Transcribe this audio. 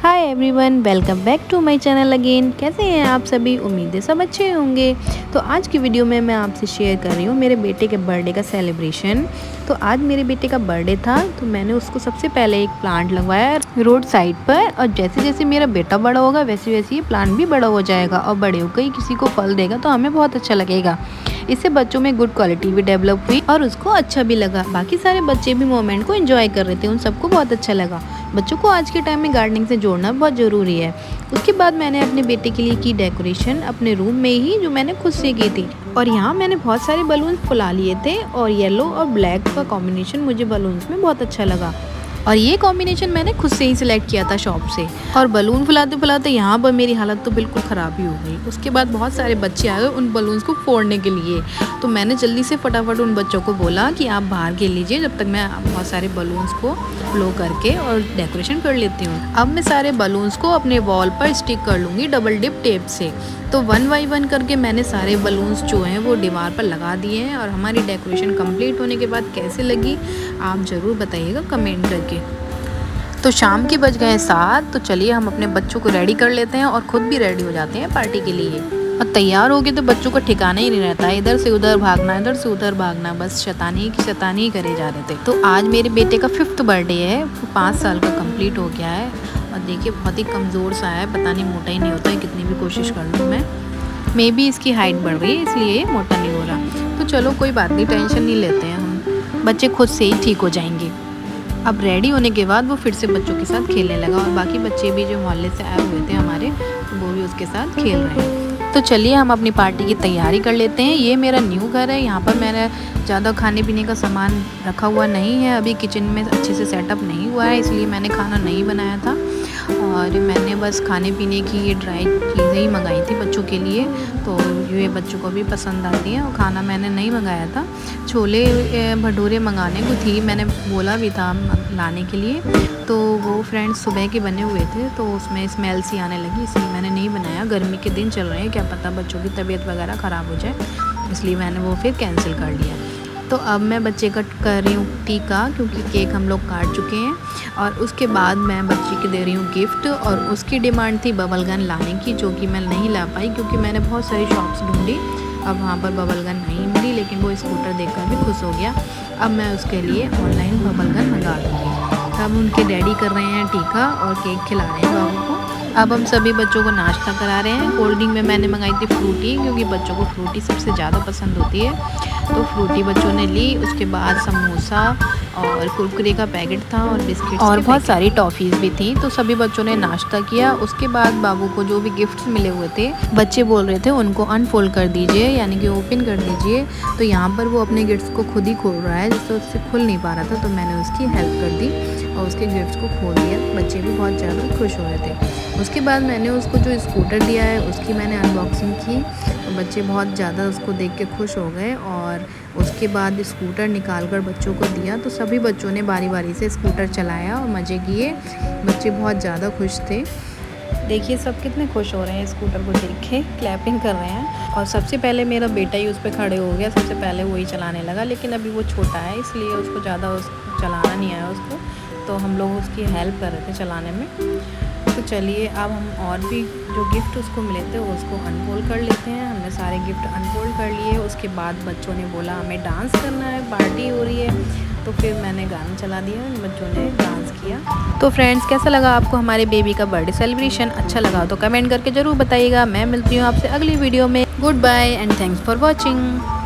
Hi everyone, welcome back to my channel again. कैसे हैं आप सभी? उम्मीद है सब अच्छे होंगे। तो आज की वीडियो में मैं आपसे शेयर कर रही हूँ मेरे बेटे के बर्थडे का सेलिब्रेशन। तो आज मेरे बेटे का बर्थडे था, तो मैंने उसको सबसे पहले एक प्लांट लगवाया रोड साइड पर। और जैसे जैसे मेरा बेटा बड़ा होगा वैसे वैसे ये प्लांट भी बड़ा हो जाएगा और बड़े होकर ही किसी को फल देगा, तो हमें बहुत अच्छा लगेगा। इससे बच्चों में गुड क्वालिटी भी डेवलप हुई और उसको अच्छा भी लगा। बाकी सारे बच्चे भी मोमेंट को एंजॉय कर रहे थे, उन सबको बहुत अच्छा लगा। बच्चों को आज के टाइम में गार्डनिंग से जोड़ना बहुत ज़रूरी है। उसके बाद मैंने अपने बेटे के लिए की डेकोरेशन अपने रूम में ही, जो मैंने खुद से की थी। और यहाँ मैंने बहुत सारे बलून्स फुला लिए थे और येलो और ब्लैक का कॉम्बिनेशन मुझे बलून्स में बहुत अच्छा लगा। और ये कॉम्बिनेशन मैंने खुद से ही सिलेक्ट किया था शॉप से। और बलून फुलाते फुलाते यहाँ पर मेरी हालत तो बिल्कुल ख़राब ही हो गई। उसके बाद बहुत सारे बच्चे आ गए उन बलून्स को फोड़ने के लिए, तो मैंने जल्दी से फटाफट उन बच्चों को बोला कि आप बाहर खेल लीजिए जब तक मैं बहुत सारे बलून्स को ब्लो करके और डेकोरेशन कर लेती हूँ। अब मैं सारे बलून्स को अपने वॉल पर स्टिक कर लूँगी डबल डिप टेप से। तो 1 बाय 1 करके मैंने सारे बलून्स जो हैं वो दीवार पर लगा दिए हैं। और हमारी डेकोरेशन कंप्लीट होने के बाद कैसे लगी आप ज़रूर बताइएगा कमेंट करके। तो शाम के बज गए 7, तो चलिए हम अपने बच्चों को रेडी कर लेते हैं और खुद भी रेडी हो जाते हैं पार्टी के लिए। और तैयार हो गए तो बच्चों का ठिकाना ही नहीं रहता है, इधर से उधर भागना, इधर से उधर भागना, बस शैतानी की शैतानी ही करे जा रहे थे। तो आज मेरे बेटे का 5th बर्थडे है, वो 5 साल का कंप्लीट हो गया है। और देखिए बहुत ही कमज़ोर सा है, पता नहीं मोटा ही नहीं होता है कितनी भी कोशिश कर लूँ मैं। मे बी इसकी हाइट बढ़ रही है इसलिए ये मोटा नहीं हो रहा। तो चलो कोई बात नहीं, टेंशन नहीं लेते हैं हम, बच्चे खुद से ही ठीक हो जाएंगे। अब रेडी होने के बाद वो फिर से बच्चों के साथ खेलने लगा और बाकी बच्चे भी जो मोहल्ले से आए हुए थे हमारे, तो वो भी उसके साथ खेल रहे हैं। तो चलिए हम अपनी पार्टी की तैयारी कर लेते हैं। ये मेरा न्यू घर है, यहाँ पर मैंने ज़्यादा खाने पीने का सामान रखा हुआ नहीं है, अभी किचन में अच्छे से सेटअप नहीं हुआ है, इसलिए मैंने खाना नहीं बनाया था। और मैंने बस खाने पीने की ये ड्राई चीज़ें ही मंगाई थी बच्चों के लिए, तो ये बच्चों को भी पसंद आती हैं। और खाना मैंने नहीं मंगाया था, छोले भटूरे मंगाने को थी, मैंने बोला भी था लाने के लिए, तो वो फ्रेंड्स सुबह के बने हुए थे तो उसमें स्मेल सी आने लगी, इसलिए मैंने नहीं बनाया। गर्मी के दिन चल रहे हैं, क्या पता बच्चों की तबीयत वगैरह ख़राब हो जाए, इसलिए मैंने वो फिर कैंसिल कर लिया। तो अब मैं बच्चे का कर रही हूँ टीका, क्योंकि केक हम लोग काट चुके हैं। और उसके बाद मैं बच्चे को दे रही हूँ गिफ्ट, और उसकी डिमांड थी बबल गन लाने की, जो कि मैं नहीं ला पाई क्योंकि मैंने बहुत सारी शॉप्स ढूंढी, अब वहाँ पर बबल गन नहीं मिली। लेकिन वो स्कूटर देखकर भी खुश हो गया। अब मैं उसके लिए ऑनलाइन बबल गन मंगा दूँगी। अब उनके डैडी कर रहे हैं टीका और केक खिला रहे हैं बाबू को। अब हम सभी बच्चों को नाश्ता करा रहे हैं। कोल्ड ड्रिंक में मैंने मंगाई थी फ्रूटी, क्योंकि बच्चों को फ्रूटी सबसे ज़्यादा पसंद होती है, तो फ्रूटी बच्चों ने ली। उसके बाद समोसा और कुरकुरे का पैकेट था और बिस्किट और बहुत सारी टॉफ़ीज़ भी थी। तो सभी बच्चों ने नाश्ता किया। उसके बाद बाबू को जो भी गिफ्ट्स मिले हुए थे, बच्चे बोल रहे थे उनको अनफोल्ड कर दीजिए, यानी कि ओपन कर दीजिए। तो यहाँ पर वो अपने गिफ्ट्स को खुद ही खोल रहा है, जिससे उससे खुल नहीं पा रहा था, तो मैंने उसकी हेल्प कर दी और उसके गिफ्ट्स को खोल दिया। बच्चे भी बहुत ज़्यादा खुश हो रहे थे। उसके बाद मैंने उसको जो स्कूटर दिया है उसकी मैंने अनबॉक्सिंग की, तो बच्चे बहुत ज़्यादा उसको देख के खुश हो गए। और उसके बाद स्कूटर निकाल कर बच्चों को दिया, तो सभी बच्चों ने बारी बारी से स्कूटर चलाया और मज़े किए। बच्चे बहुत ज़्यादा खुश थे। देखिए सब कितने खुश हो रहे हैं स्कूटर को देख के, क्लैपिंग कर रहे हैं। और सबसे पहले मेरा बेटा ही उस पर खड़े हो गया, सबसे पहले वही चलाने लगा। लेकिन अभी वो छोटा है इसलिए उसको ज़्यादा चलाना नहीं आया उसको, तो हम लोग उसकी हेल्प कर रहे थे चलाने में। तो चलिए अब हम और भी जो गिफ्ट उसको मिले थे उसको अनफोल्ड कर लेते हैं। हमने सारे गिफ्ट अनफोल्ड कर लिए। उसके बाद बच्चों ने बोला हमें डांस करना है, पार्टी हो रही है, तो फिर मैंने गाना चला दिया, बच्चों ने डांस किया। तो फ्रेंड्स कैसा लगा आपको हमारे बेबी का बर्थडे सेलिब्रेशन? अच्छा लगा तो कमेंट करके ज़रूर बताइएगा। मैं मिलती हूँ आपसे अगली वीडियो में। Goodbye and thanks for watching.